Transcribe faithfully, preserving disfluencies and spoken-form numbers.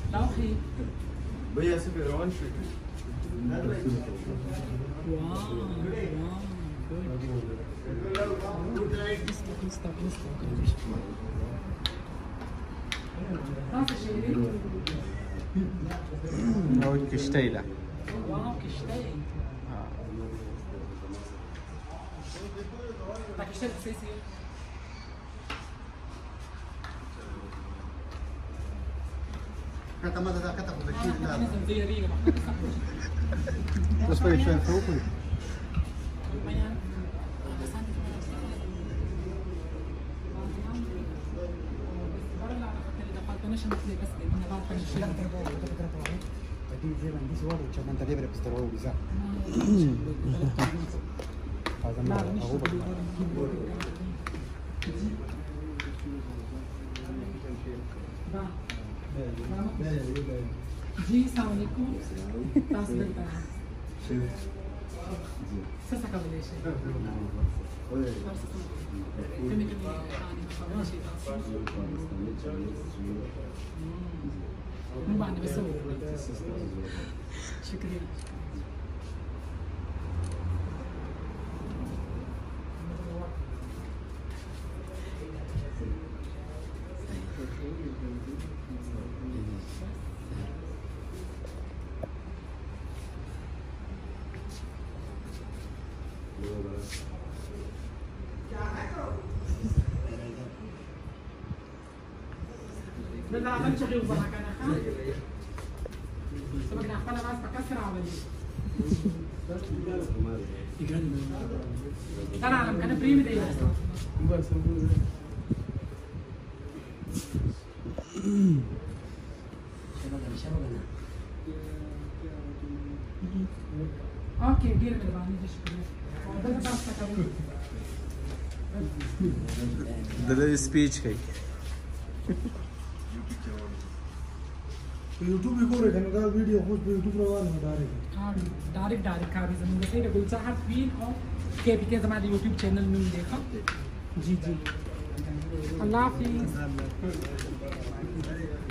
توحي بيا سفر روان شو واو واو كشتيلة واو كشتي tak كشتي أساسي kata mata kata betul lah. زي ريقة بس فرق شوي فوق Tadi dia nanti suara cuma tadi berapa setara bisa. لا مش जी السلام عليكم تاس بنتا سسا قبل شيء مو بعد بسوي شكرا لا عملت شغل وضحك انا خا سبق نحفلها بس بكسر عملي انا عالم كان بريمي دايما اوكي دير من بعد شكرا ده سبيच کوي YouTube ګورې کنه دا ویډیو خو په YouTube روانه ده ډایرکټ हाँ direct direct खा रही जमीन से गुलचाहट क्वीन और के पी के हमारे यूट्यूब चैनल में देखा जी जी अल्लाह हाफिज़